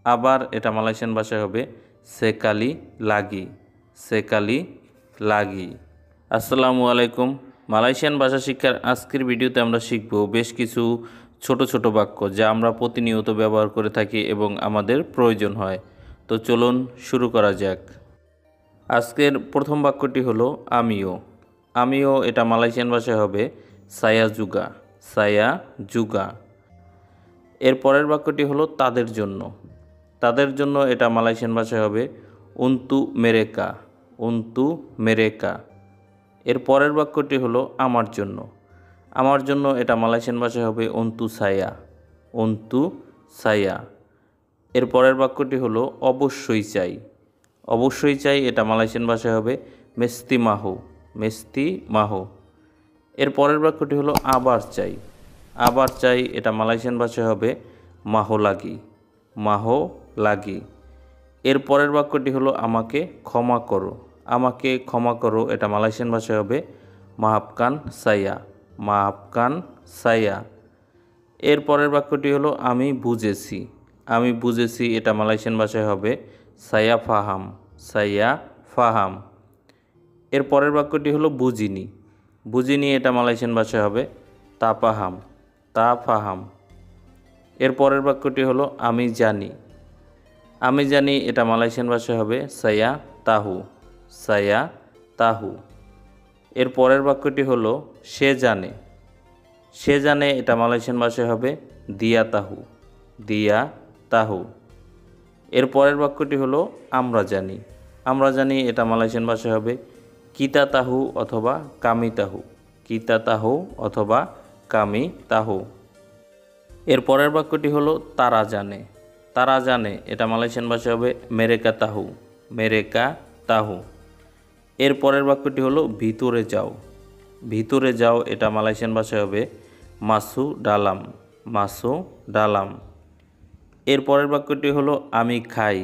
আবার এটা মালয়েশিয়ান ভাষায় হবে সেকালি লাগি, সেকালি লাগি। আসসালামু আলাইকুম। মালয়েশিয়ান ভাষা শিক্ষার আজকের ভিডিওতে আমরা শিখব বেশ কিছু ছোট ছোট বাক্য যা আমরা প্রতিনিয়ত ব্যবহার করে থাকি এবং আমাদের প্রয়োজন হয়। তো চলুন শুরু করা যাক। আজকের প্রথম বাক্যটি হলো আমিও। আমিও এটা মালয়েশিয়ান ভাষায় হবে সায়া জুগা, সায়া জুগা। এর পরের বাক্যটি হলো তাদের জন্য। তাদের জন্য এটা মালয়েশিয়ান ভাষায় হবে উন্তু মেরেকা, উন্তু মেরেকা। এর পরের বাক্যটি হলো আমার জন্য। আমার জন্য এটা মালয়েশিয়ান ভাষায় হবে অন্তু সায়া, অন্তু সায়া। এর পরের বাক্যটি হলো অবশ্যই চাই। অবশ্যই চাই এটা মালয়েশিয়ান ভাষায় হবে মেস্তি মাহো, মেস্তি মাহো। এর পরের বাক্যটি হলো আবার চাই। আবার চাই এটা মালয়েশিয়ান ভাষায় হবে মাহো লাগি, মাহো লাগি। এর পরের বাক্যটি হলো আমাকে ক্ষমা করো। আমাকে ক্ষমা করো এটা মালয়েশিয়ান ভাষায় হবে মাহাপকান সায়া, মাহাপকান সায়া। এর পরের বাক্যটি হলো আমি বুঝেছি। আমি বুঝেছি এটা মালয়েশিয়ান ভাষায় হবে সায়া ফাহাম, সায়া ফাহাম। এর পরের বাক্যটি হলো বুঝিনি। বুঝিনি এটা মালয়েশিয়ান ভাষায় হবে তা পাহাম, তা ফাহাম। এর পরের বাক্যটি হলো আমি জানি। আমি জানি এটা মালয়েশিয়ান ভাষায় হবে সায়া তাহু, সায়া তাহু। এর পরের বাক্যটি হলো সে জানে। সে জানে এটা মালয়েশিয়ান ভাষায় হবে দিয়া তাহু, দিয়া তাহু। এর পরের বাক্যটি হলো আমরা জানি। আমরা জানি এটা মালয়েশিয়ান ভাষায় হবে কিতা তাহু অথবা কামি তাহু, কিতা তাহু অথবা কামি তাহু। এর পরের বাক্যটি হলো তারা জানে। তারা জানে এটা মালয়েশিয়ান ভাষায় হবে মেরেকা তাহু, মেরেকা তাহু। এর পরের বাক্যটি হলো ভিতরে যাও। ভিতরে যাও এটা মালয়েশিয়ান ভাষায় হবে মাসু ডালাম, মাসু ডালাম। এর পরের বাক্যটি হলো আমি খাই।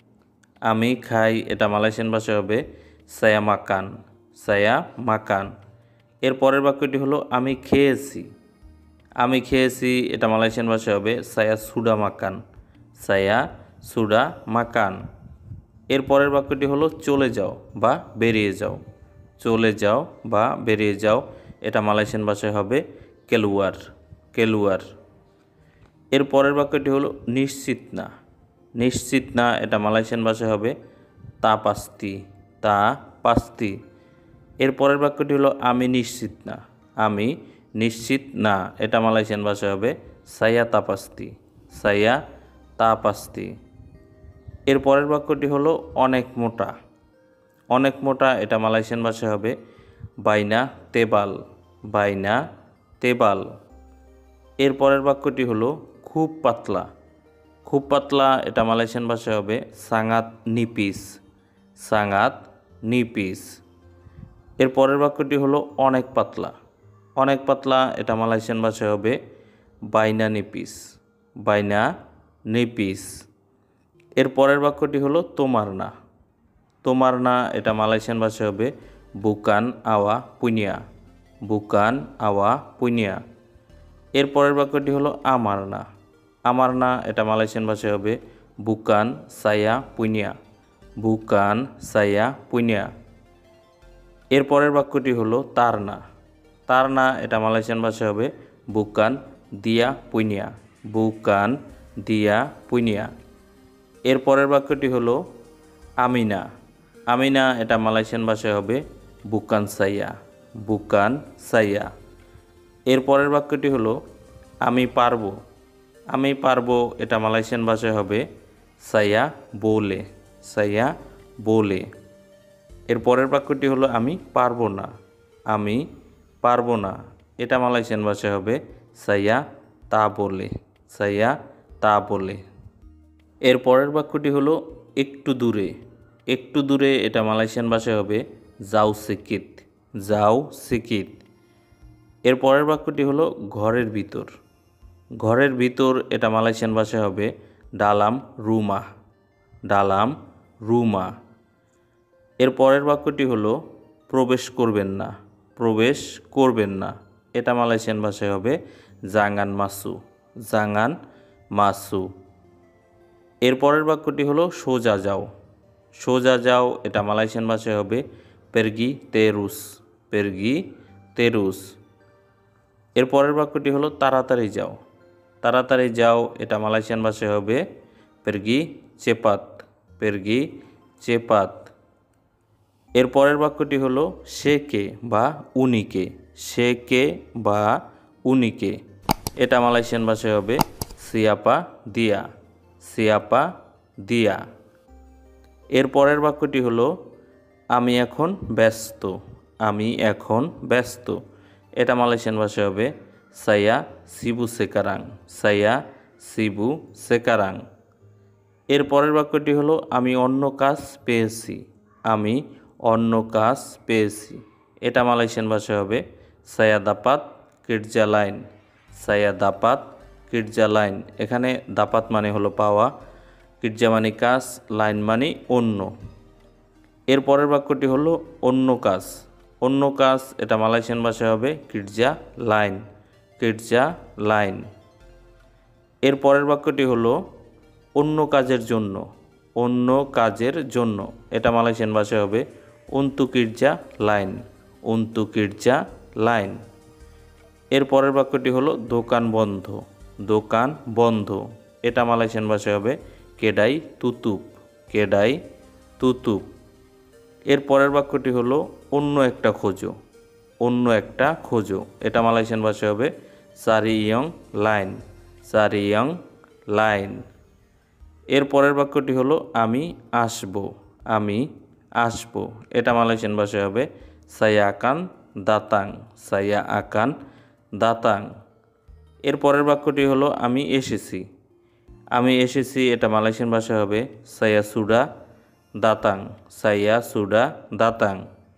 আমি খাই এটা মালয়েশিয়ান ভাষায় হবে সায়া মাকান, সায়া মাকান। এর পরের বাক্যটি হলো আমি খেয়েছি। আমি খেয়েছি এটা মালয়েশিয়ান ভাষায় হবে সায়া সুডা মাকান, সায়া সুডা মাকান। এর পরের বাক্যটি হলো চলে যাও বা বেরিয়ে যাও। চলে যাও বা বেরিয়ে যাও এটা মালয়েশিয়ান ভাষায় হবে কেলুয়ার, কেলুয়ার। এর পরের বাক্যটি হলো নিশ্চিত না। নিশ্চিত না এটা মালয়েশিয়ান ভাষায় হবে তা পাস্তি, তা পাস্তি। এর পরের বাক্যটি হলো আমি নিশ্চিত না। আমি নিশ্চিত না এটা মালয়েশিয়ান ভাষায় হবে সায়া তাপাস্তি, সায়া তাপাস্তি। এর পরের বাক্যটি হলো অনেক মোটা। অনেক মোটা এটা মালয়েশিয়ান ভাষায় হবে বাইনা তেবাল, বাইনা তেবাল। এর পরের বাক্যটি হলো খুব পাতলা। খুব পাতলা এটা মালয়েশিয়ান ভাষায় হবে সাঙ্গাত নিপিস, সাঙ্গাত নিপিস। এর পরের বাক্যটি হলো অনেক পাতলা। অনেক পাতলা এটা মালয়েশিয়ান ভাষায় হবে বাইনা নিপিস, বাইনা নিপিস। এর পরের বাক্যটি হলো তোমার না। তোমার না এটা মালয়েশিয়ান ভাষায় হবে বুকান আওয়া পুনিয়া, বুকান আওয়া পুনিয়া। এর পরের বাক্যটি হলো আমার না। আমার না এটা মালয়েশিয়ান ভাষায় হবে বুকান সায়া পুনিয়া, বুকান সায়া পুনিয়া। এর পরের বাক্যটি হলো তার না। তার না এটা মালয়েশিয়ান ভাষায় হবে বুকান দিয়া পুনিয়া, বুকান দিয়া পুনিয়া। এর পরের বাক্যটি হলো আমি না। আমি না এটা মালয়েশিয়ান ভাষায় হবে বুকান সাইয়া, বুকান সাইয়া। এর পরের বাক্যটি হলো আমি পারবো। আমি পারবো এটা মালয়েশিয়ান ভাষায় হবে সাইয়া বোলে, সাইয়া বোলে। এর পরের বাক্যটি হলো আমি পারবো না। আমি পারবো না এটা মালয়েশিয়ান ভাষায় হবে সাইয়া তা বলে, সাইয়া তা বলে। এর পরের বাক্যটি হলো একটু দূরে। একটু দূরে এটা মালয়েশিয়ান ভাষায় হবে যাও সিকিত, যাও সিকিত। এর পরের বাক্যটি হলো ঘরের ভিতর। ঘরের ভিতর এটা মালয়েশিয়ান ভাষায় হবে ডালাম রুমা, ডালাম রুমা। এর পরের বাক্যটি হলো প্রবেশ করবেন না, প্রবেশ করবেন না এটা মালয়েশিয়ান ভাষায় হবে জাঙ্গান মাসু, জাঙ্গান মাসু। এর পরের বাক্যটি হলো সোজা যাও। সোজা যাও এটা মালয়েশিয়ান ভাষায় হবে পেরগি তেরুস, পেরগি তেরুস। এর পরের বাক্যটি হলো তাড়াতাড়ি যাও। তাড়াতাড়ি যাও এটা মালয়েশিয়ান ভাষায় হবে পেরগি চেপাত, পেরগি চেপাত। এর পরের বাক্যটি হলো সে কে বা উনিকে, সে কে বা উনিকে এটা মালয়েশিয়ান ভাষায় হবে সিয়াপা দিয়া, সিয়াপা দিয়া। এর পরের বাক্যটি হলো আমি এখন ব্যস্ত, আমি এখন ব্যস্ত এটা মালয়েশিয়ান ভাষায় হবে সায়া সিবু সেকারাং, সায়া সিবু সেকারাং। এর পরের বাক্যটি হলো আমি অন্য কাজ পেয়েছি, আমি অন্য কাজ পেয়েছি এটা মালয়েশিয়ান ভাষায় হবে সায়া দাপাত কির্জা লাইন, সায়া দাপাত কির্জা লাইন। এখানে দাপাত মানে হলো পাওয়া, কির্জা মানে কাজ, লাইন মানে অন্য। এর পরের বাক্যটি হলো অন্য কাজ। অন্য কাজ এটা মালয়েশিয়ান ভাষায় হবে কির্জা লাইন, কির্জা লাইন। এর পরের বাক্যটি হলো অন্য কাজের জন্য, অন্য কাজের জন্য এটা মালয়েশিয়ান ভাষায় হবে উন্তু কির্জা লাইন, উন্তু কির্জা লাইন। এর পরের বাক্যটি হলো দোকান বন্ধ, দোকান বন্ধ এটা মালয়েশিয়ান ভাষায় হবে কেডাই তুতুপ, কেডাই তুতুপ। এর পরের বাক্যটি হলো অন্য একটা খোঁজো, অন্য একটা খোঁজো এটা মালয়েশিয়ান ভাষায় হবে সারি ইয়ং লাইন, সারি ইয়ং লাইন। এর পরের বাক্যটি হলো আমি আসবো, আমি আসবো এটা মালয়েশিয়ান ভাষায় হবে সায়া আকান দাতাং, সায়া আকান দাতাং। এর পরের বাক্যটি হলো আমি এসেছি, আমি এসেছি এটা মালয়েশিয়ান ভাষায় হবে সায়া সুডা দাতাং, সায়া সুডা দাতাং।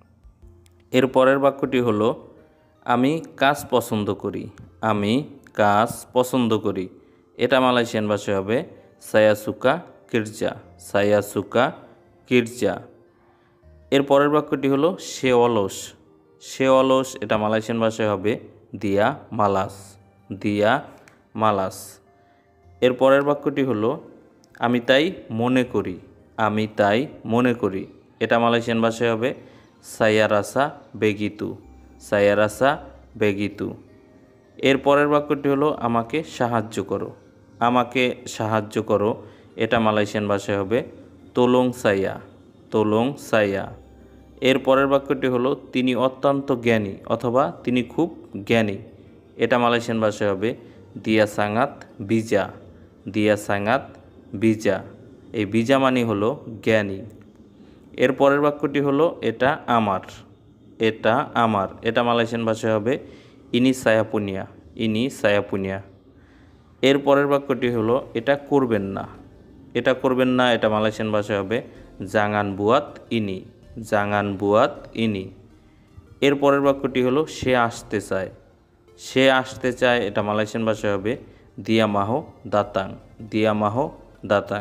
এর পরের বাক্যটি হলো আমি কাজ পছন্দ করি, আমি কাজ পছন্দ করি এটা মালয়েশিয়ান ভাষায় হবে সায়া সুকা কির্জা, সায়া সুকা কির্জা। এর পরের বাক্যটি হলো সে অলস, সে অলস এটা মালয়েশিয়ান ভাষায় হবে দিয়া মালাস, দিয়া মালাস। এর পরের বাক্যটি হলো আমি তাই মনে করি, আমি তাই মনে করি এটা মালয়েশিয়ান ভাষায় হবে সায়া রাসা বেগিতু, সায়া রাসা বেগিতু। এর পরের বাক্যটি হলো আমাকে সাহায্য করো, আমাকে সাহায্য করো এটা মালয়েশিয়ান ভাষায় হবে তোলং সায়া, তোলং সায়া। এর পরের বাক্যটি হলো তিনি অত্যন্ত জ্ঞানী অথবা তিনি খুব জ্ঞানী এটা মালয়েশিয়ান ভাষায় হবে দিয়া সাঙ্গাত বিজা, দিয়া সাঙ্গাত বিজা। এই বিজা মানে হলো জ্ঞানী। এর পরের বাক্যটি হলো এটা আমার, এটা আমার এটা মালয়েশিয়ান ভাষায় হবে ইনি সায়াপুনিয়া, ইনি সায়াপুনিয়া। এর পরের বাক্যটি হলো এটা করবেন না, এটা করবেন না এটা মালয়েশিয়ান ভাষায় হবে জাঙ্গান বুয়াত ইনি, জাঙ্গান বুয়াত ইনি। এর পরের বাক্যটি হলো সে আসতে চায়, সে আসতে চায় এটা মালয়েশিয়ান ভাষায় হবে দিয়া মাহো দাতাং, দিয়া মাহো দাতাং।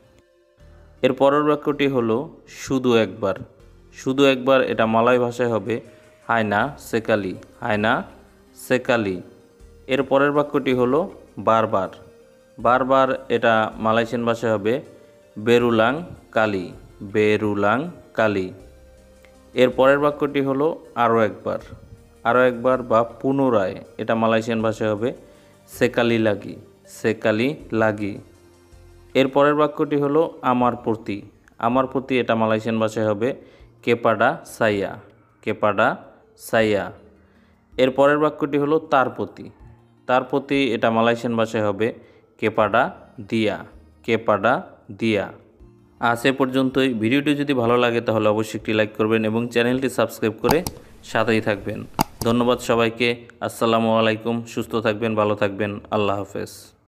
এর পরের বাক্যটি হলো শুধু একবার, শুধু একবার এটা মালয় ভাষায় হবে হায়না সেকালি, হায়না সেকালি। এর পরের বাক্যটি হলো বারবার, বারবার এটা মালয়েশিয়ান ভাষায় হবে বেরুলাং কালি, বেরুলাং কালি। এর পরের বাক্যটি হলো আরও একবার, আরও একবার বা পুনরায় এটা মালয়েশিয়ান ভাষায় হবে সেকালি লাগি, সেকালি লাগি। এর পরের বাক্যটি হলো আমার প্রতি, আমার প্রতি এটা মালয়েশিয়ান ভাষায় হবে কেপাডা সাইয়া, কেপাডা সাইয়া। এর পরের বাক্যটি হলো তার প্রতি, তার প্রতি এটা মালয়েশিয়ান ভাষায় হবে কেপাডা দিয়া, কেপাডা দিয়া। আজ এ পর্যন্তই। ভিডিওটি যদি ভালো লাগে তাহলে অবশ্যই একটি লাইক করবেন এবং চ্যানেলটি সাবস্ক্রাইব করে সাথেই থাকবেন। ধন্যবাদ সবাইকে। আসসালামু আলাইকুম। সুস্থ থাকবেন, ভালো থাকবেন। আল্লাহ হাফেজ।